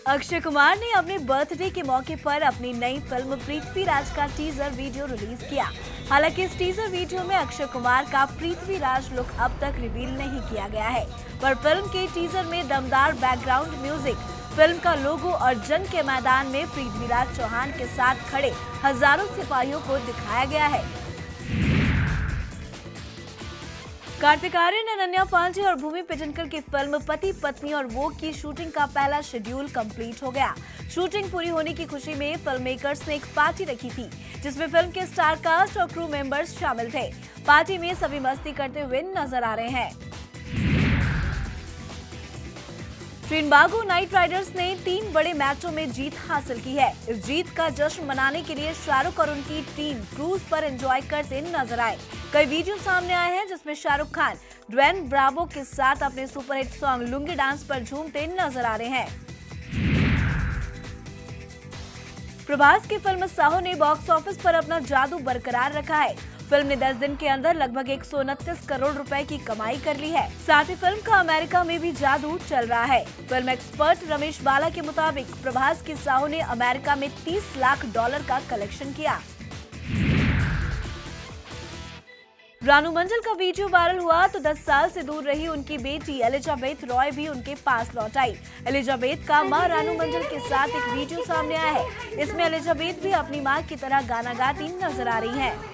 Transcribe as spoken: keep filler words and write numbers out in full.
अक्षय कुमार ने अपने बर्थडे के मौके पर अपनी नई फिल्म पृथ्वीराज का टीजर वीडियो रिलीज किया। हालांकि इस टीजर वीडियो में अक्षय कुमार का पृथ्वीराज लुक अब तक रिवील नहीं किया गया है, पर फिल्म के टीजर में दमदार बैकग्राउंड म्यूजिक, फिल्म का लोगो और जंग के मैदान में पृथ्वीराज चौहान के साथ खड़े हजारों सिपाहियों को दिखाया गया है। कार्तिक आर्यन, अनन्या पांडे और भूमि पेडनेकर की फिल्म पति पत्नी और वो की शूटिंग का पहला शेड्यूल कंप्लीट हो गया। शूटिंग पूरी होने की खुशी में फिल्म मेकर्स ने एक पार्टी रखी थी, जिसमें फिल्म के स्टार कास्ट और क्रू मेंबर्स शामिल थे। पार्टी में सभी मस्ती करते हुए नजर आ रहे हैं। ट्रिनबागो नाइट राइडर्स ने तीन बड़े मैचों में जीत हासिल की है। इस जीत का जश्न मनाने के लिए शाहरुख और उनकी टीम क्रूज पर एंजॉय करते नजर आए। कई वीडियो सामने आए हैं जिसमें शाहरुख खान ड्वेन ब्रावो के साथ अपने सुपरहिट सॉन्ग लुंगी डांस पर झूमते नजर आ रहे हैं। प्रभास की फिल्म साहो ने बॉक्स ऑफिस पर अपना जादू बरकरार रखा है। फिल्म ने दस दिन के अंदर लगभग एक सौ उनतीस करोड़ रुपए की कमाई कर ली है। साथ ही फिल्म का अमेरिका में भी जादू चल रहा है। फिल्म एक्सपर्ट रमेश बाला के मुताबिक प्रभास की साहो ने अमेरिका में तीस लाख डॉलर का कलेक्शन किया। रानू मंडल का वीडियो वायरल हुआ तो दस साल से दूर रही उनकी बेटी एलिजाबेथ रॉय भी उनके पास लौट आई। एलिजाबेथ का मां रानू मंडल के साथ एक वीडियो सामने आया है। इसमें एलिजाबेथ भी अपनी मां की तरह गाना गाती नजर आ रही हैं।